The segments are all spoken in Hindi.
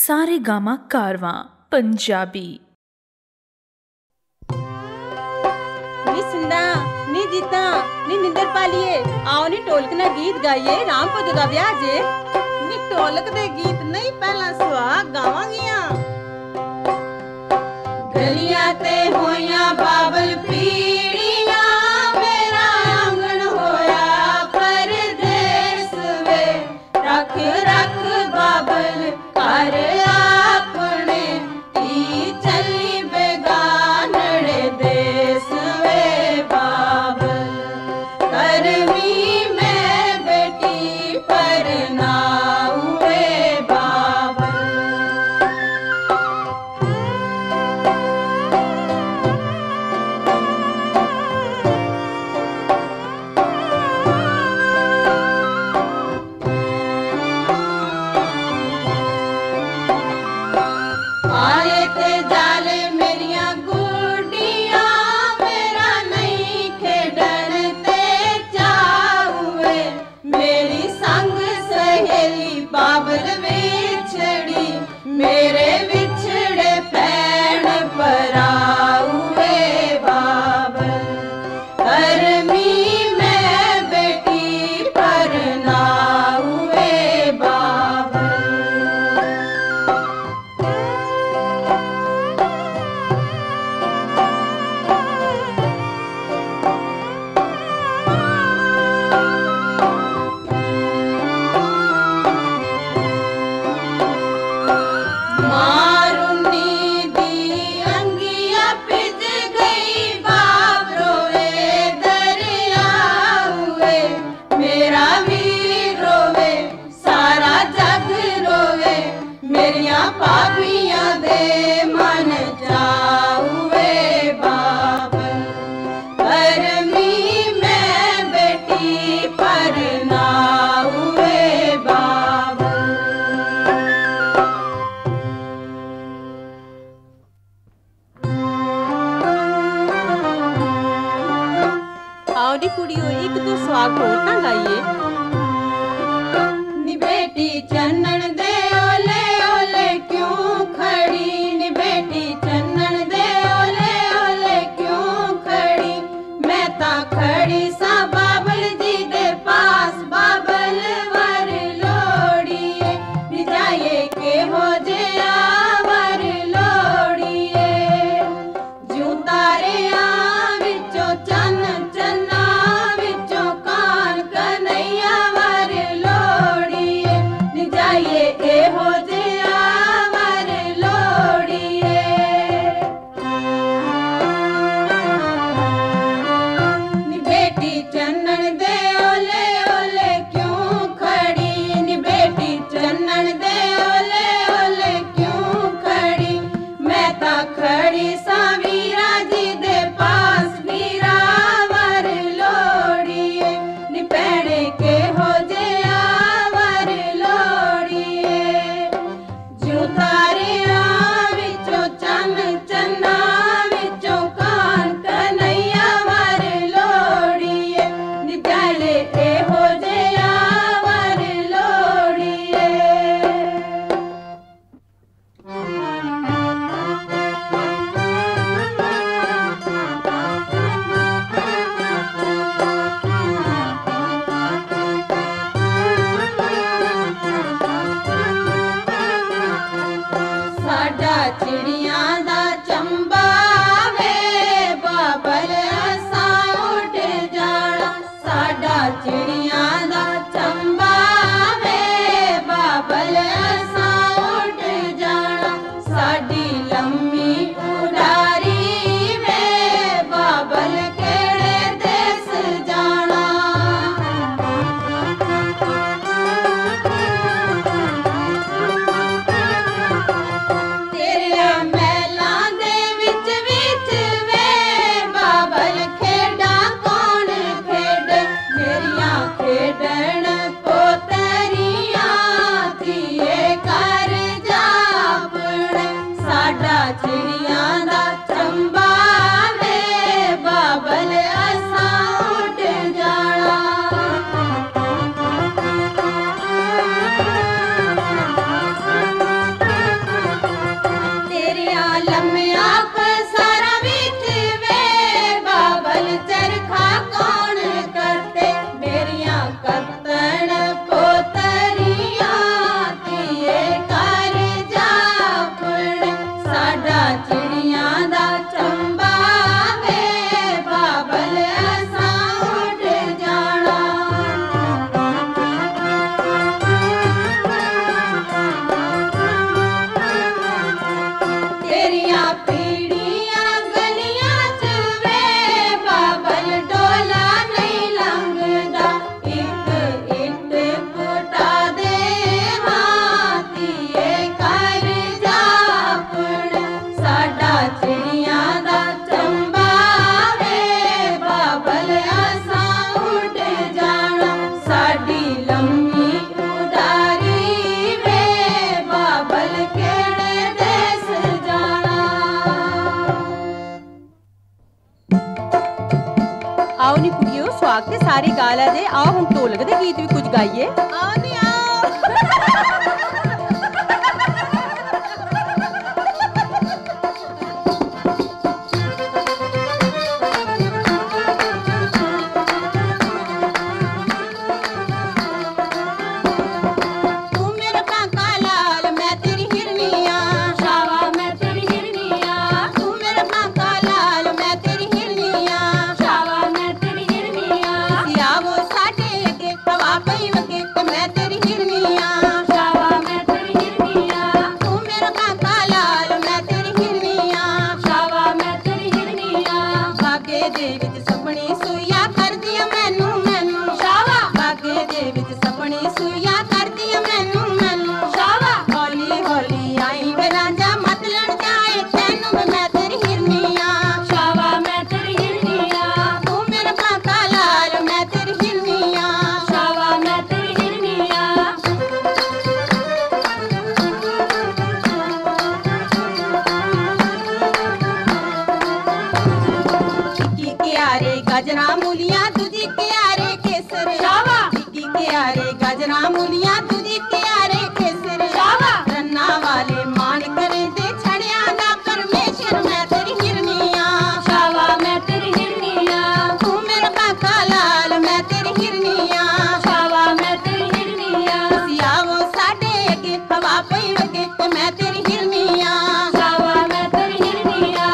सारेगामा कारवां पंजाबी। नी सिंधा नी जीता नी निंदर पालिए आओ नी ढोलक ना गीत गाइए राम पद दा ब्याह जे नी ढोलक दे गीत नहीं पहला सुहाग गावांगियां गलियां ते होइयां बाबल पीड़ियां मेरा आंगन होया परदेस वे रख रख बाबल कर अपने ई चली बेगानड़े देस वे बाबल करवी मैं बेटी पर नाऊ वे बाबल। आए ते जाले मेरिया गुडियां मेरा नहीं खेडन ते जाऊए मेरी संग सहेली बाबल विछड़ी मेरे विछड़े पैण पर आऊए बाबल करमी मैं बेटी पर नाऊए बाबल। मारुनी दी अंगिया पिज गई बाबरोए दरिया हुए मेरा वीर रोवे सारा जग रोवे मेरिया पापियां दे मन जाऊए बाबल करमी मैं बेटी पर नाऊए बाबल। आओ नी कुड़ियो एक तो सुहाग होर ना गाइए नी बेटी चन्नन दे ओले ओले क्यों खड़ी नी बेटी ਵਾਰੀ ਗਾ ਲਿਆ ਜੇ। ਆਓ ਹੁਣ ਢੋਲਕ ਦੇ ਗੀਤ ਵੀ ਕੁਝ ਗਾਈਏ। ਆਓ ਨੀ ਆਓ। गाजरा मूलियां दूधी क्यारे केसर शावा टिक्की क्यारे गाजरा मूलियां दूधी क्यारे केसर शावा रन्ना वाले मान करे दे छड़िया दा परमेश्वर मैं तेरी हिरनिया शावा मैं तेरी हिरनिया तू मेरा काका लाल मैं तेरी हिरनिया शावा मैं तेरी हिरनिया सियावो साडे अगे हवा पई वगे मैं तेरी हिरनिया शावा मैं तेरी हिरनिया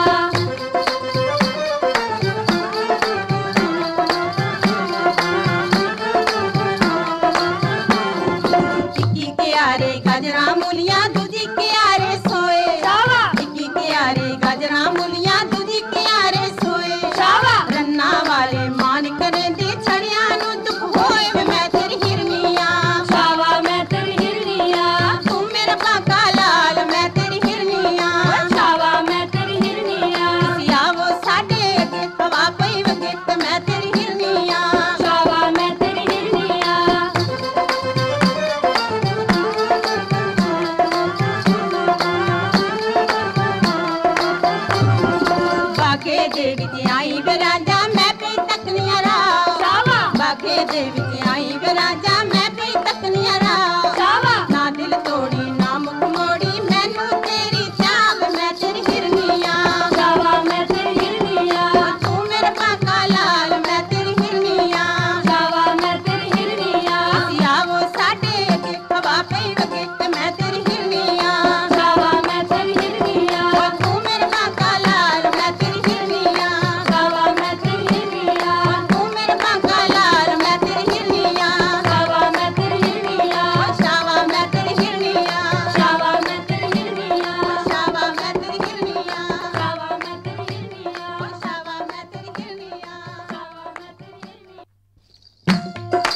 गाजरा मूलियां दूधी क्यारे सोए शावा टिक्की क्यारे गाजरा मूलियां दूधी क्यारे सोए शावा रन्ना वाले मान करे दे छड़िया नु दुख होए मैं तेरी हिरनिया शावा मैं तेरी हिरनिया तू मेरा काका लाल मैं तेरी हिरनिया शावा मैं तेरी हिरनिया सियावो साडे अगे हवा पई वगे मैं तेरी हिरनिया शावा मैं तेरी हिरनिया दे विच आई वे राजा मैं पे तकनिया रा शावा बागे दे विच आई वे राजा मैं पे तकनिया रा शावा ना दिल तोड़ी ना मुख मोड़ी मैनू तेरी चाह मैं तेरी हिरनिया शावा मैं तेरी हिरनिया तू मेरा काका लाल मैं तेरी हिरनिया शावा मैं तेरी हिरनिया सियावो साडे अगे हवा पई वगे मैं तेरी हिरनिया शावा मैं तेरी हिरनिया तू मेरा काका लाल मैं तेरी हिरनिया शावा मैं तेरी हिरनिया तू मेरा काका लाल मैं तेरी हिरनिया शावा मैं तेरी हिरनिया शावा मैं तेरी हिरनिया शावा मैं तेरी हिरनिया शावा मैं तेरी हिरनिया शावा मैं तेरी हिरनिया शावा मैं तेरी हिरनिया शावा मैं तेरी हिरनिया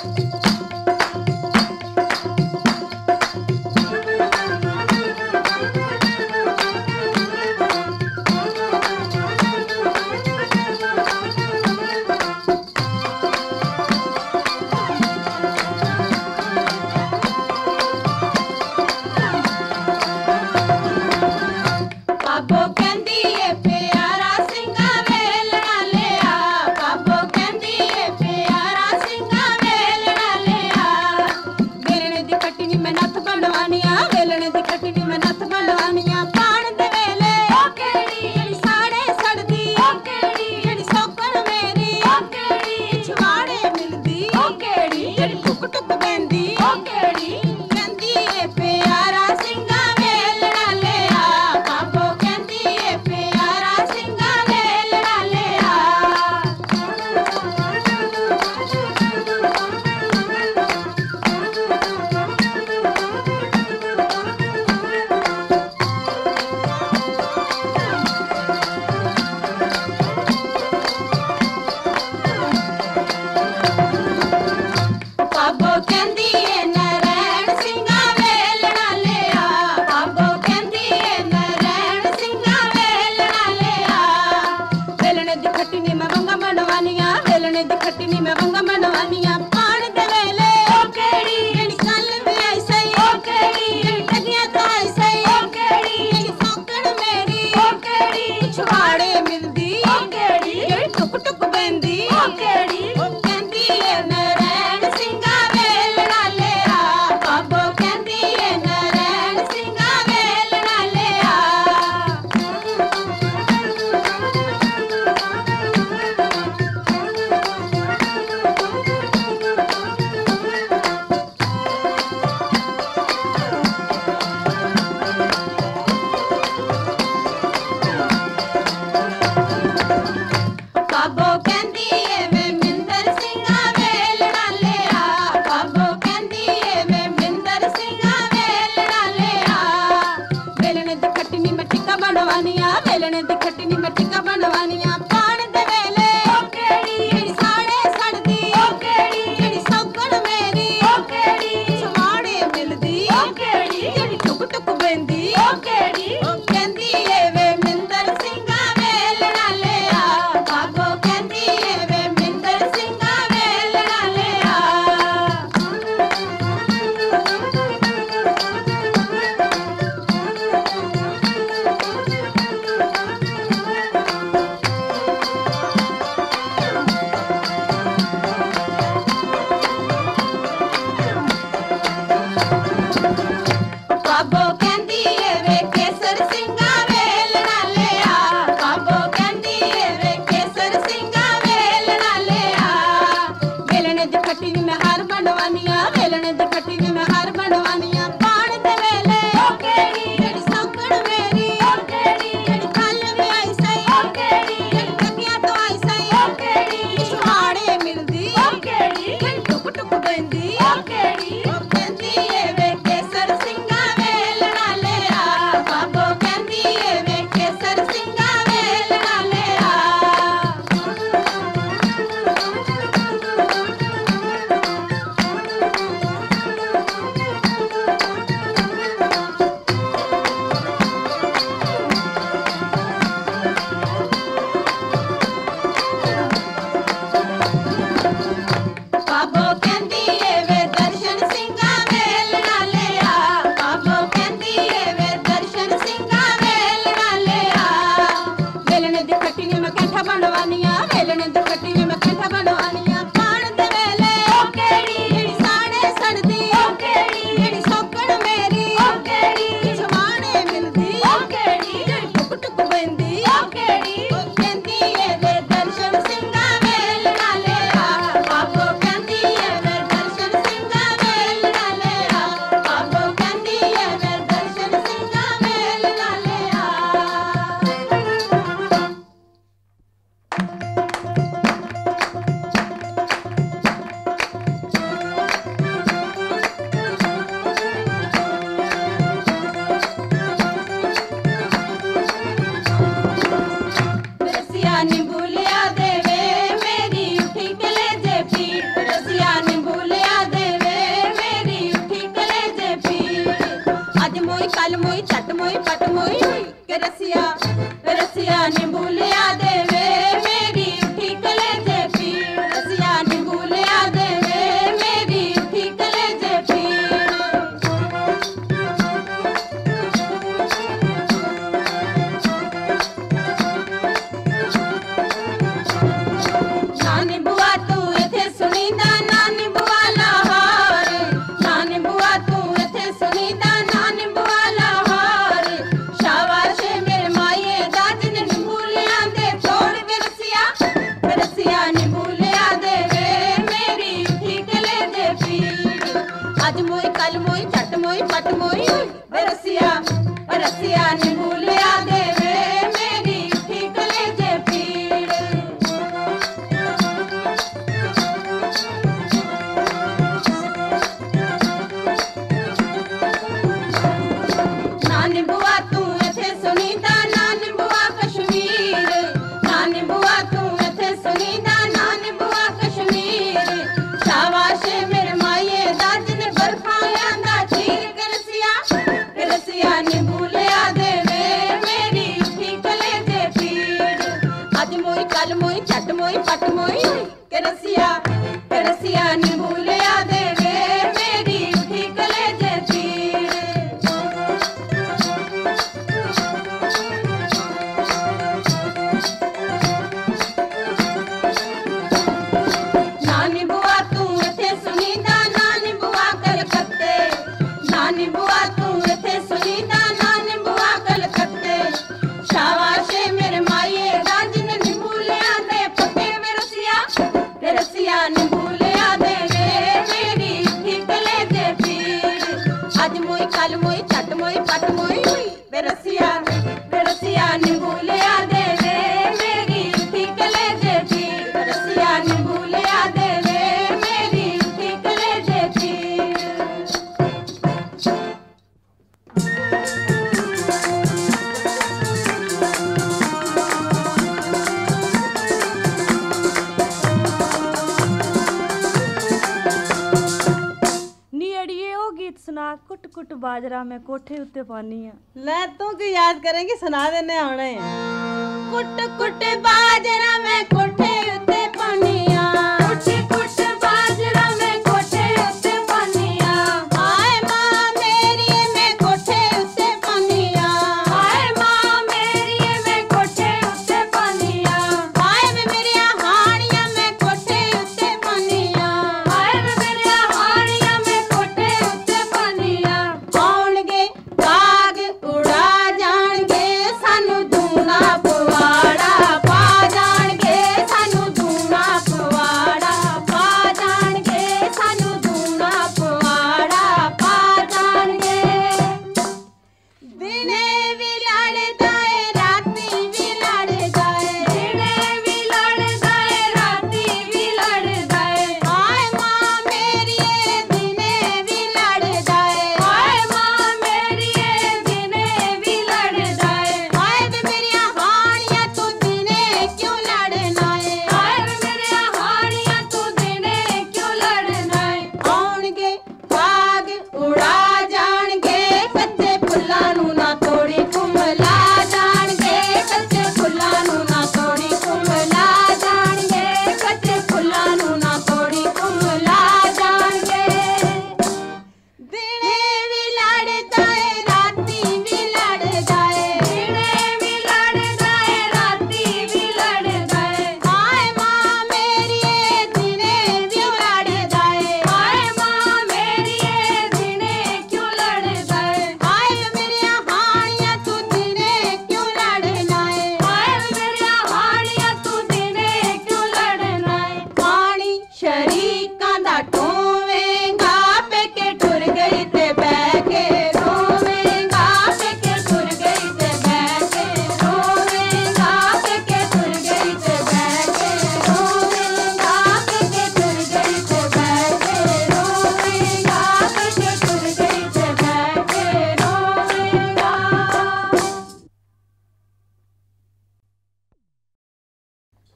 बाबो कहंदी ए प्यारा सिंगा वेलना लिया बाबो कहंदी ए प्यारा सिंगा वेलना लिया वेलने दी कटनी में नथ बनवानिया वेलने दी कटनी में नथ बनवानिया पान दे वेले ओ केड़ी जेड़ी साड़े सड़दी ओ केड़ी जेड़ी सौकण मेरी ओ केड़ी छवाड़े मिलदी ओ केड़ी जेड़ी टुक टुक बेंदी ओ केड़ी कहंदी ए प्यारा सिंगा वेलना लिया बाबो कहंदी ए प्यारा सिंगा वेलना लिया बाबो कहंदी ए नरैण सिंगा वेलना लिया बाबो कहंदी ए नरैण सिंगा वेलना लिया वेलने दी खटनी में वंगा मनवानिया वेलने दी खटनी में वंगा मनवानिया पान दे वेले ओ केड़ी जेड़ी कल भी आई सही ओ केड़ी जेड़ी टगिया तो आई सही ओ केड़ी जेड़ी सौकण मेरी ओ केड़ी छवाड़े मिलदी ओ केड़ी जेड़ी टुक टुक बेंदी ओ केड़ी कहंदी ए दी खट्टी नी मैं टिक्का बनवानिया पान दे वेले ओ केड़ी जेड़ी साड़े सड़दी ओ केड़ी जेड़ी सौकड़ मेरी ओ केड़ी सवाड़े मिलदी ओ केड़ी जेड़ी टुक टुक बेंदी ओ केड़ी ओ कहंदी ए वे मिंदर सिंगा वेलना ले आ बाबो कहंदी ए वे मिंदर सिंगा वेलना ले आ बाबो कहंदी ए वे केसर सिंगा वेलना ले आ बाबो कहंदी ए वे केसर सिंगा वेलना ले आ वेलने दी खट्टी नी मैं हार बनवानिया वेलने दी खट्टी नी मैं हार बनवानिया पान दे वेले ओ केड़ी जेड़ी सौकड़ मेरी ओ केड़ी जेड़ी कल भी आई सई ओ केड़ी जेड़ी टकिया तो आई सई ओ केड़ी सुहाड़े मिलदी ओ केड़ी जेड़ी टुक टुक बेंदी ओ केड़ी ओ कहंदी ए वे केसर सिंगा वेलना ले आ बाबो कहंदी ए वे केसर सिंगा वेलना ले आ बाबो कहंदी ए वे दर्शन सिंगा वेलना ले आ बाबो कहंदी ए वे दर्शन सिंगा वेलना ले आ वेलने दी खट्टी नी मैं कैठा बनवानिया वेलने दी खट्टी नी मैं कैठा बनवानिया पान दे वेले ओ केड़ी जेड़ी साड़े सड़दी ओ केड़ी जेड़ी सौकड़ मेरी ओ केड़ी सवाड़े मिलदी ओ केड़ी जेड़ी टुक टुक बेंदी ओ केड़ी ओ कहंदी ए वे दर्शन सिंगा वेलना ले आ बाबो कहंदी ए वे दर्शन सिंगा वेलना ले आ बाबो कहंदी ए वे दर्शन सिंगा वेलना ले आ रसिया निंबूलिया देवे मेरी उठी कलेजे पीट रसिया निंबूलिया देवे मेरी उठी कलेजे पीट आज मोई कल मोई चट मोई पट मोई के रसिया निंबूलिया देवे मेरी उठी कलेजे पीट रसिया निंबूलिया देवे मेरी उठी कलेजे पीट नानी बुआ तू इथे सुनीदा नानी बुआ लाहौर नानी बुआ तू इथे सुनीदा नानी बुआ लाहौर शाबाश मेरे माये दादी ने निंबूलियां दे तोड़ रसिया निंबूलियां दे वे मेरी उठी कलेजे पीट आज मोई कल मोई चट मोई पट मोई रसिया निंबूलियां दे वे मेरी उठी कलेजे पीट नानी बुआ तू इथे सुनीदा नानी बुआ कश्मीर नानी बुआ तू इथे सुनीदा नानी बुआ कश्मीर शाबाश मेरे माये दादी ने बर्फा लियांदा चीर के रसिया निंबूलिया देवे मेरी उठी कलेजे पीट आज मोई कल मोई चट मोई पट मोई के रसिया निंबूलिया देवे मेरी उठी कलेजे पीट नानी बुआ तू इथे सुनीदा नानी बुआ कलकत्ते नानी बुआ तू इथे सुनीदा नानी बुआ कलकत्ते शाबाश मेरे माये दादी ने निंबूलियां दे पक्के में रसिया निंबूलियां दे मेरी उठी कलेजे पीट आज मोई कल मोई चट मोई पट मोई रसिया निंबूलियां दे मेरी उठी कलेजे पीट रसिया निंबूलियां दे मेरी उठी कलेजे पीट कुट बाजरा मैं कोठे उत्ते पानी है। ले तू की याद करेंगे सुना देने आने। कुट कुट बाजरा मैं कोठे